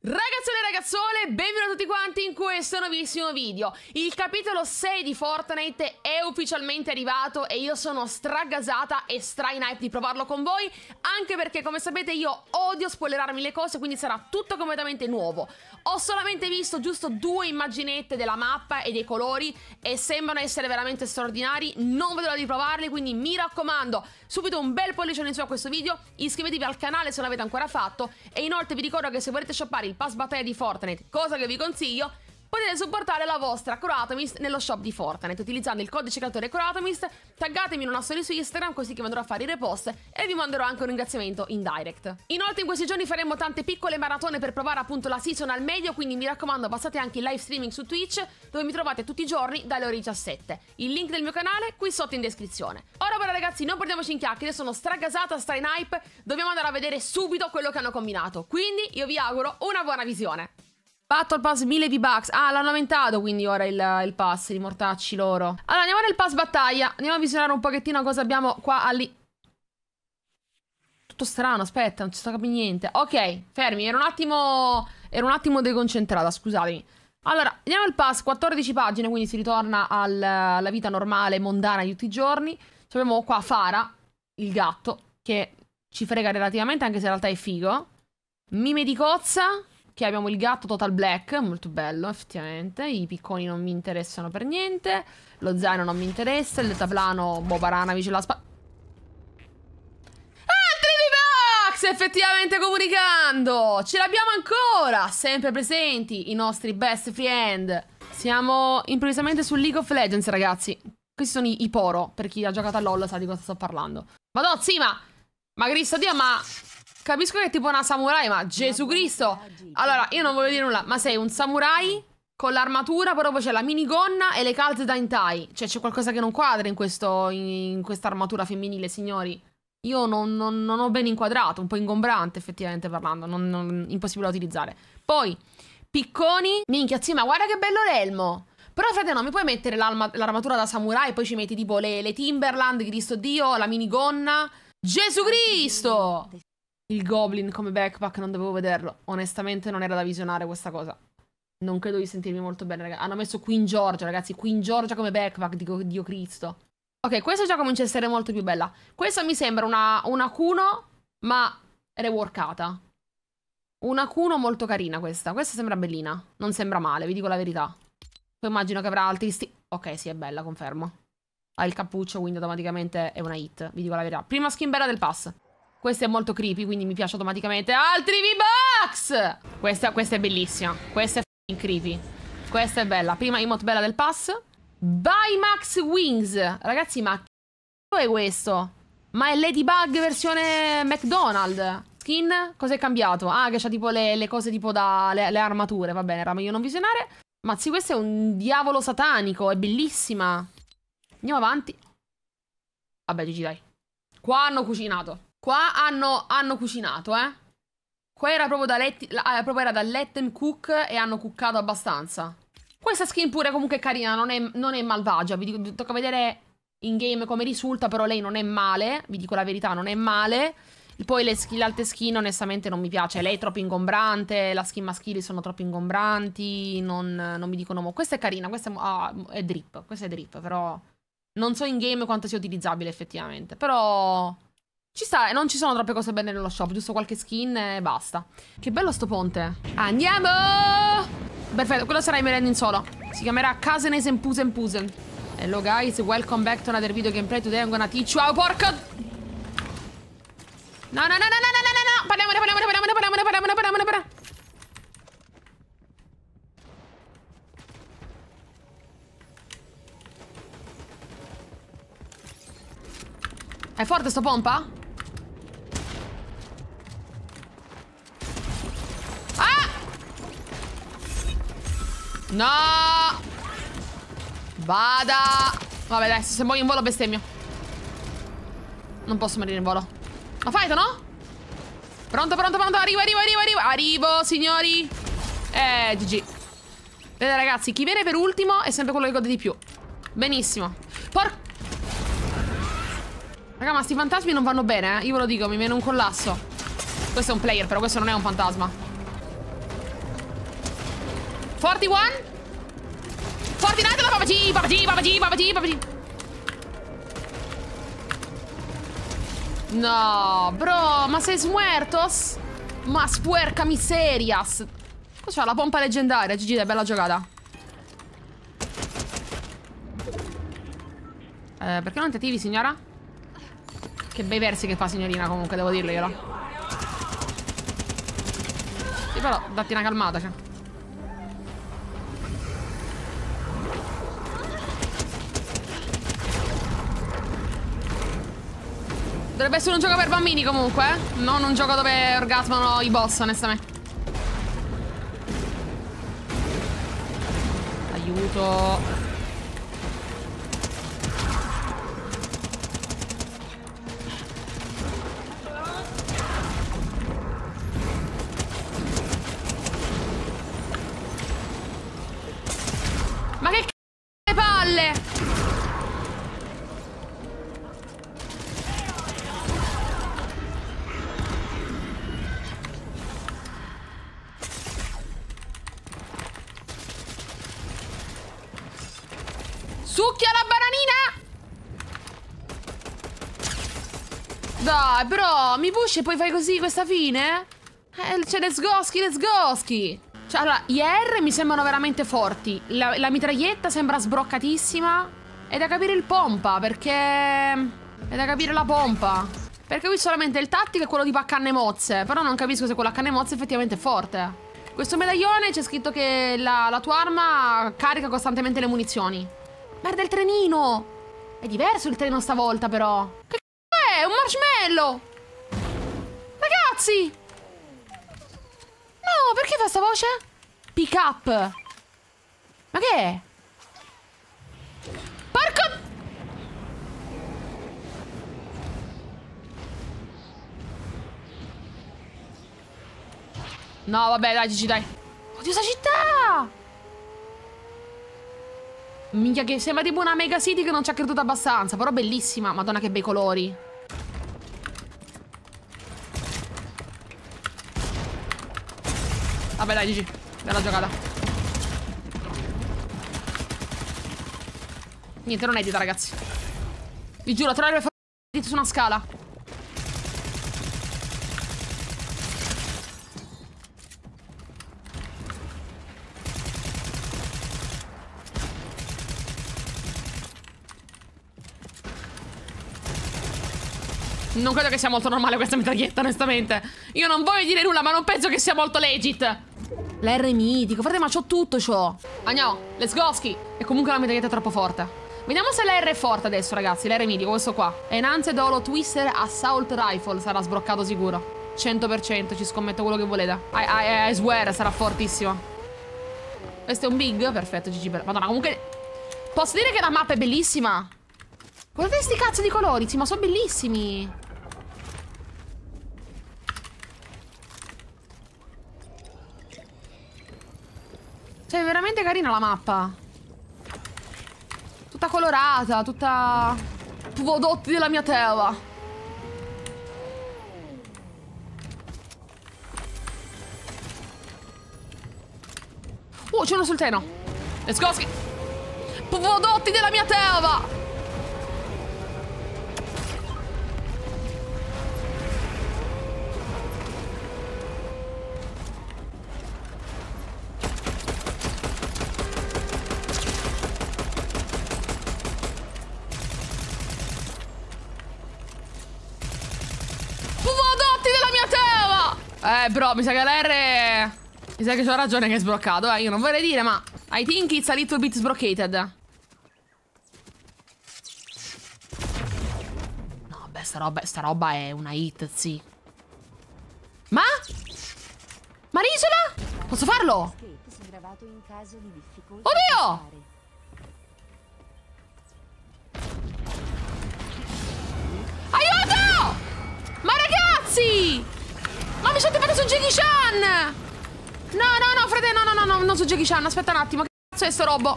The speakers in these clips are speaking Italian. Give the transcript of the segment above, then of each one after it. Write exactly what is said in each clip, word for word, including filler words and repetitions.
Ragazzone e ragazzole, benvenuti tutti quanti in questo nuovissimo video. Il capitolo sei di Fortnite è ufficialmente arrivato e io sono stragasata e stra in hype di provarlo con voi, anche perché come sapete io odio spoilerarmi le cose, quindi sarà tutto completamente nuovo. Ho solamente visto giusto due immaginette della mappa e dei colori e sembrano essere veramente straordinari, non vedo l'ora di provarli, quindi mi raccomando, subito un bel pollice in su a questo video, iscrivetevi al canale se non l'avete ancora fatto e inoltre vi ricordo che se volete shoppare il pass battaglia di Fortnite, cosa che vi consiglio, potete supportare la vostra Croatomist nello shop di Fortnite utilizzando il codice creatore Croatomist. Taggatemi in una storia su Instagram così che andrò a fare i repost e vi manderò anche un ringraziamento in direct. Inoltre in questi giorni faremo tante piccole maratone per provare appunto la season al meglio, quindi mi raccomando passate anche in live streaming su Twitch dove mi trovate tutti i giorni dalle ore diciassette. Il link del mio canale qui sotto in descrizione. Ora però ragazzi non perdiamoci in chiacchiere, sono stragasata, stra in hype, dobbiamo andare a vedere subito quello che hanno combinato, quindi io vi auguro una buona visione. Battle Pass mille V-Bucks. Ah, l'hanno aumentato quindi ora il, il pass, i mortacci loro. Allora, andiamo nel pass battaglia. Andiamo a visionare un pochettino cosa abbiamo qua lì. Tutto strano, aspetta, non ci sto capendo niente. Ok, fermi, ero un attimo... Ero un attimo deconcentrata, scusatemi. Allora, andiamo al pass, quattordici pagine, quindi si ritorna al, alla vita normale, mondana di tutti i giorni. Ci abbiamo qua Fara, il gatto, che ci frega relativamente, anche se in realtà è figo. Mime di cozza... Che abbiamo il gatto Total Black, molto bello effettivamente. I picconi non mi interessano per niente. Lo zaino non mi interessa. Il deltaplano, boh, Baranovic la spa... Altri V-Bucks! Effettivamente comunicando! Ce l'abbiamo ancora! Sempre presenti i nostri best friend. Siamo improvvisamente su League of Legends, ragazzi. Questi sono i, i Poro. Per chi ha giocato a LoL sa di cosa sto parlando. Madò, sì, ma... Ma Cristo Dio, ma... Capisco che è tipo una samurai, ma Gesù Cristo. Allora, io non voglio dire nulla, ma sei un samurai con l'armatura, però poi c'è la minigonna e le calze da hentai. Cioè c'è qualcosa che non quadra in questo in, in questa armatura femminile, signori. Io non, non, non ho ben inquadrato, un po' ingombrante effettivamente parlando, non, non, impossibile da utilizzare. Poi, picconi, minchia, sì, ma guarda che bello l'elmo. Però frate no, mi puoi mettere l'armatura da samurai e poi ci metti tipo le, le Timberland, Cristo Dio, la minigonna. Gesù Cristo! Il Goblin come backpack non dovevo vederlo. Onestamente non era da visionare questa cosa. Non credo di sentirmi molto bene, ragazzi. Hanno messo Queen Georgia, ragazzi. Queen Georgia come backpack, dico Dio Cristo. Ok, questa già comincia a essere molto più bella. Questa mi sembra una, una Kuno, ma reworkata. Una Kuno molto carina questa. Questa sembra bellina. Non sembra male, vi dico la verità. Poi immagino che avrà altri sti... Ok, sì, è bella, confermo. Ha il cappuccio, quindi automaticamente è una hit. Vi dico la verità. Prima skin bella del pass. Questa è molto creepy, quindi mi piace automaticamente. Altri V-Bucks! Questa, questa è bellissima. Questa è f***ing creepy. Questa è bella. Prima emote bella del pass. Baymax Wings. Ragazzi, ma che è questo? Ma è Ladybug versione McDonald's. Skin? Cos'è cambiato? Ah, che c'ha tipo le, le cose tipo da... Le, le armature. Va bene, era meglio non visionare. Ma sì, questo è un diavolo satanico. È bellissima. Andiamo avanti. Vabbè, G G, dai. Qua hanno cucinato. Qua hanno, hanno cucinato, eh. Qua era proprio da, let, eh, proprio era da let them cook e hanno cookato abbastanza. Questa skin pure comunque è carina, non è, non è malvagia. Vi dico, tocca vedere in game come risulta, però lei non è male. Vi dico la verità, non è male. Poi le, skin, le altre skin onestamente non mi piace. Lei è troppo ingombrante, la skin maschili sono troppo ingombranti, non, non mi dicono... Mo. Questa è carina, questa è, ah, è drip, questa è drip, però... Non so in game quanto sia utilizzabile effettivamente, però... Ci sta, non ci sono troppe cose belle nello shop, giusto qualche skin e basta. Che bello sto ponte. Andiamo! Perfetto, quello sarà il mio in solo. Si chiamerà Kazenes and Pusen Pusen. Hello guys, welcome back to another video gameplay. Today I'm gonna teach you how, porca... No, no, no, no, no, no, no, no, parliamone, parliamone, parliamone, parliamone, parliamone, parliamone, parliamone. È forte sto pompa? No! Vada! Vabbè dai, se muoio in volo bestemmio. Non posso morire in volo. Ma fight, no? Pronto, pronto, pronto, arrivo, arrivo, arrivo, arrivo. Arrivo, signori. Eh, G G. Vedete ragazzi, chi viene per ultimo è sempre quello che gode di più. Benissimo. Porca... Raga, ma sti fantasmi non vanno bene, eh? Io ve lo dico, mi viene un collasso. Questo è un player, però questo non è un fantasma. quarantuno. Fortnite la papagì, papagì, papagì, papagì, papagì. No, bro, ma sei muertos? Ma spuerca miserias. Cosa c'ha la pompa leggendaria? G G, è bella giocata. Eh, perché non ti attivi, signora? Che bei versi che fa, signorina, comunque, devo dirglielo. Sì, però, datti una calmata, cioè. Dovrebbe essere un gioco per bambini, comunque, eh? Non un gioco dove orgasmano i boss, onestamente. Aiuto. Ma che c***o le palle! Succhia la bananina! Dai, bro, mi push e poi fai così questa fine? Eh, c'è le sgoschi, le sgoschi! Cioè, allora, gli A R mi sembrano veramente forti. La, la mitraglietta sembra sbroccatissima. È da capire il pompa, perché... È da capire la pompa. Perché qui solamente il tattico è quello tipo a canne mozze. Però non capisco se quello a canne mozze effettivamente è forte. Questo medaglione c'è scritto che la, la tua arma carica costantemente le munizioni. Merda, il trenino! È diverso il treno stavolta, però. Che c***o è? Un marshmallow! Ragazzi! No, perché fa sta voce? Pick up. Ma che è? Porco... No, vabbè, dai, Gigi, dai. Oddio, sta città! Minchia, che sembra tipo una mega city che non ci ha creduto abbastanza. Però bellissima. Madonna, che bei colori. Vabbè, dai, Gigi. Bella giocata. Niente, non edita, ragazzi. Vi giuro, trovare le su una scala. Non credo che sia molto normale questa mitraglietta, onestamente. Io non voglio dire nulla, ma non penso che sia molto legit. La R mitico, frate, ma c'ho tutto, c'ho. Andiamo, let's go, ski. E comunque la mitraglietta è troppo forte. Vediamo se la R è forte adesso, ragazzi. La R mitico, questo qua. Enhanced Holo Twister Assault Rifle. Sarà sbroccato sicuro. cento per cento, ci scommetto quello che volete. I, I, I swear, sarà fortissimo. Questo è un big? Perfetto, G G. Madonna, comunque... Posso dire che la mappa è bellissima? Guardate sti cazzo di colori, sì, ma sono bellissimi. Cioè, è veramente carina la mappa. Tutta colorata, tutta... Prodotti della mia terra. Oh, c'è uno sul treno. Let's go, ski. Prodotti della mia terra. Eh, bro, mi sa che l'R... Mi sa che c'ho ragione che è sbroccato, eh. Io non vorrei dire, ma... I think it's a little bit sbroccated. No, beh, sta roba, sta roba è una hit, sì. Ma? Ma l'isola? Posso farlo? Oddio! Aiuto! Ma ragazzi! Ma mi sono fatto su Jackie Chan! No, no, no, frate, no, no, no, no, non su Jackie Chan, aspetta un attimo, che cazzo è sto robo?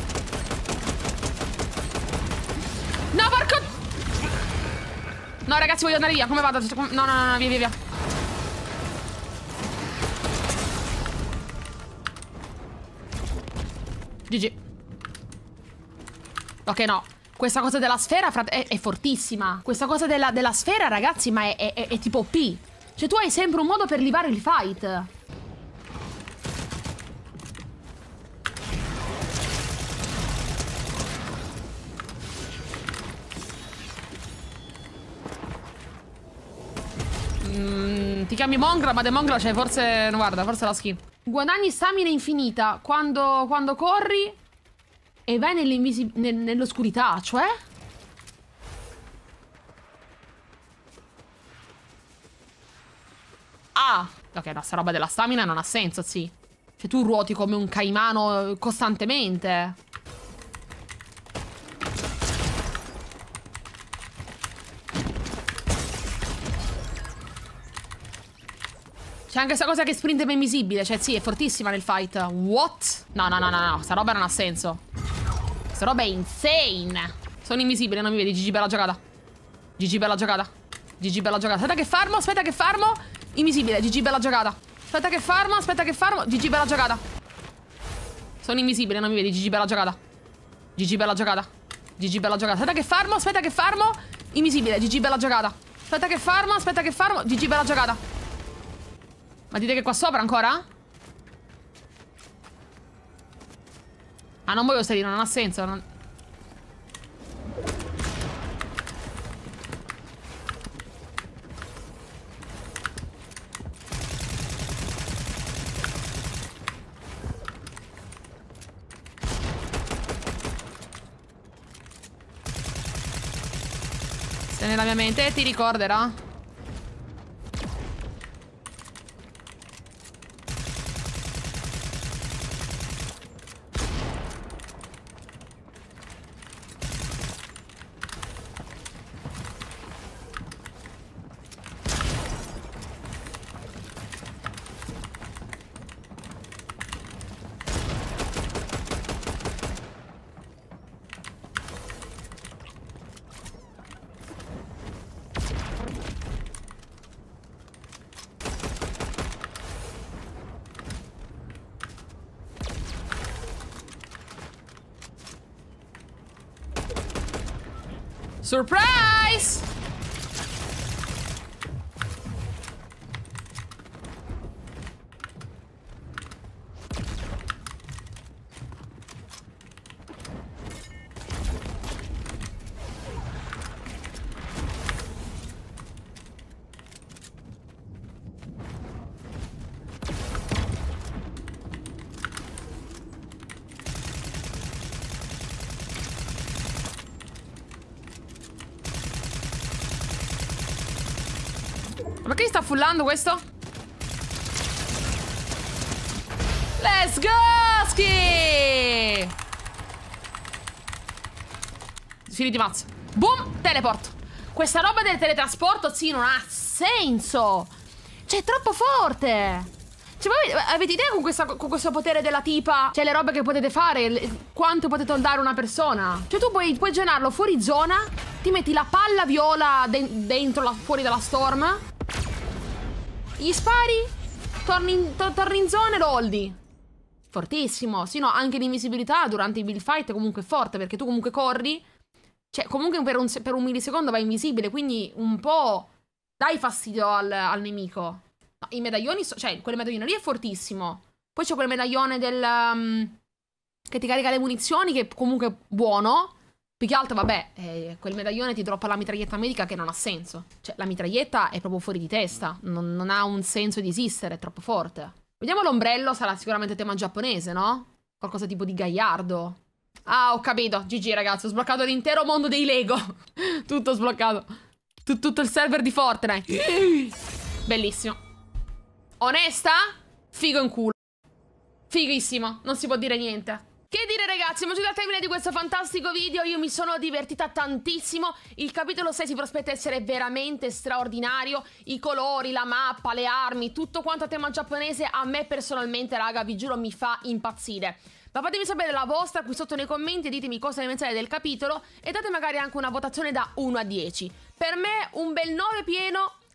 No, porco... No, ragazzi, voglio andare via, come vado? No, no, no, no, via, via, via. G G. Ok, no. Questa cosa della sfera, frate, è, è fortissima. Questa cosa della, della sfera, ragazzi, ma è, è, è, è tipo O P. Cioè, tu hai sempre un modo per livare il fight. Mm, ti chiami Mongra, ma De Mongra c'è forse... Guarda, forse la skin. Guadagni stamina infinita quando, quando corri e vai nel, nell'oscurità, cioè? Ah! Ok, no, sta roba della stamina non ha senso, sì. Cioè tu ruoti come un caimano costantemente. C'è anche questa cosa che sprint è invisibile. Cioè sì, è fortissima nel fight. What? No, no, no, no, no. Sta roba non ha senso. Sta roba è insane. Sono invisibile, non mi vedi. G G bella giocata. G G bella giocata. G G bella giocata. Aspetta che farmo, aspetta che farmo. Invisibile, G G bella giocata. Aspetta che farmo, aspetta che farmo. G G bella giocata. Sono invisibile, non mi vedi. G G bella giocata. G G bella giocata. G G bella giocata. Aspetta che farmo, aspetta che farmo. Invisibile, G G bella giocata. Aspetta che farmo, aspetta che farmo. G G bella giocata. Ma dite che qua sopra ancora? Ah, non voglio salire, non ha senso. Non... Se nella mia mente ti ricorderà. Surprise! Ma perché sta fullando questo? Let's go, ski! Fili di mazzo. Boom, teleport. Questa roba del teletrasporto, sì, non ha senso. Cioè, è troppo forte. Cioè, voi avete idea con, questa, con questo potere della tipa? Cioè, le robe che potete fare, le, quanto potete holdare una persona? Cioè, tu puoi, puoi generarlo fuori zona, ti metti la palla viola de dentro, la, fuori dalla storm, gli spari, torni in, to torni in zona e lo holdi. Fortissimo. Sì, no, anche l'invisibilità durante i build fight è comunque forte, perché tu comunque corri. Cioè, comunque per un, per un millisecondo vai invisibile, quindi un po' dai fastidio al, al nemico. No, i medaglioni, so cioè, quel medaglione lì è fortissimo. Poi c'è quel medaglione del... Um, che ti carica le munizioni, che comunque è buono. Più che altro, vabbè, eh, quel medaglione ti droppa la mitraglietta medica che non ha senso. Cioè, la mitraglietta è proprio fuori di testa. Non, non ha un senso di esistere, è troppo forte. Vediamo l'ombrello, sarà sicuramente tema giapponese, no? Qualcosa tipo di Gaiardo. Ah, ho capito. G G, ragazzi, ho sbloccato l'intero mondo dei Lego. Tutto sbloccato. Tut tutto il server di Fortnite. Bellissimo. Onesta? Figo in culo. Fighissimo, non si può dire niente. Che dire, ragazzi, siamo giunti al termine di questo fantastico video. Io mi sono divertita tantissimo. Il capitolo sei si prospetta essere veramente straordinario. I colori, la mappa, le armi, tutto quanto a tema giapponese a me personalmente, raga, vi giuro, mi fa impazzire. Ma fatemi sapere la vostra qui sotto nei commenti e ditemi cosa ne pensate del capitolo e date magari anche una votazione da uno a dieci. Per me un bel nove pieno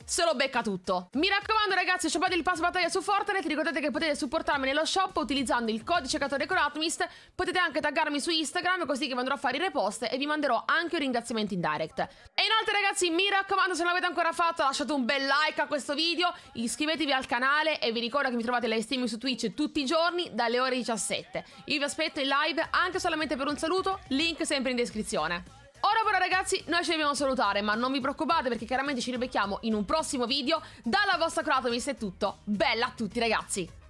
se lo becca tutto. Mi raccomando ragazzi, shoppate il pass battaglia su Fortnite, ricordate che potete supportarmi nello shop utilizzando il codice Catore Coratmist, potete anche taggarmi su Instagram così che andrò a fare i repost e vi manderò anche un ringraziamento in direct. E inoltre ragazzi, mi raccomando, se non l'avete ancora fatto lasciate un bel like a questo video, iscrivetevi al canale e vi ricordo che mi trovate live stream su Twitch tutti i giorni dalle ore diciassette. Io vi aspetto in live anche solamente per un saluto, link sempre in descrizione. Ora però ragazzi, noi ci dobbiamo salutare, ma non vi preoccupate perché chiaramente ci ribecchiamo in un prossimo video. Dalla vostra Kratomist è tutto, bella a tutti ragazzi!